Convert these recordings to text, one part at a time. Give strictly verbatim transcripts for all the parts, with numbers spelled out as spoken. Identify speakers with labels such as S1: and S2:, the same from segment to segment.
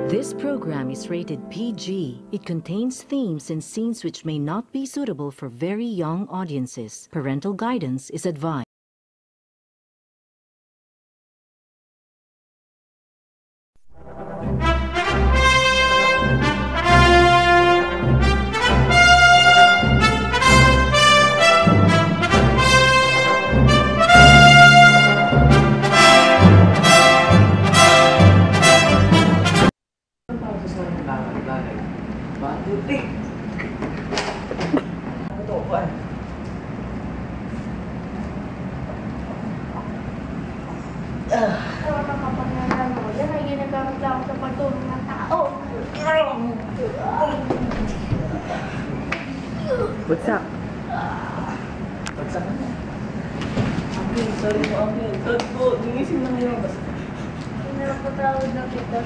S1: This program is rated P G. It contains themes and scenes which may not be suitable for very young audiences. Parental guidance is advised.
S2: Bagsak. Bagsak na niya. Angel, sorry po, Angel. Sorry po, gigising na ngayon.
S3: Pinapatawad na kita.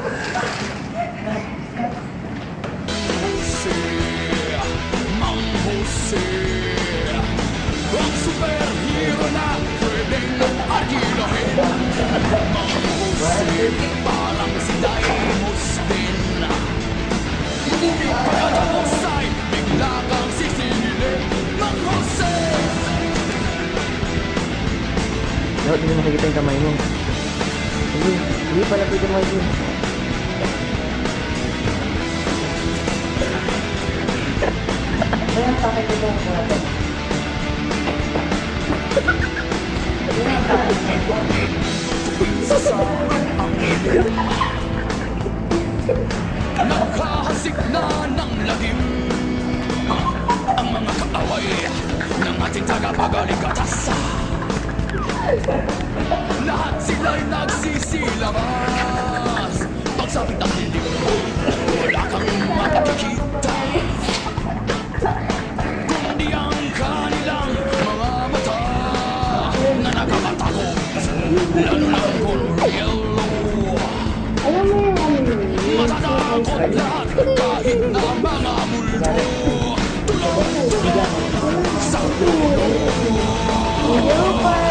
S4: Jose, Mang Jose, ang superhero na pwedeng arkilahin. Mang Jose, parang si Daimos din. Hindi pagkatapos ay bigla kang sisingilin. Mang Jose!
S2: Dapat hindi makikita yung kamay mo. Hindi, hindi pala pwede mo yun. Ayan, pakit ito ang mga ito.
S4: Nakahasik na ng lagim ang mga kaaway ng ating tagapagaligtas. Lahat sila'y nagsisilamas. Pagsapit ang dilim, wala kang makikita, kundi ang kanilang mga mata na nakakatakot, lalo lang kung yellow.
S3: Alam mo yung ano yun?
S4: Matatakot lahat kahit na mga multo. Tulong, tulong sa ulo.
S3: Yung parang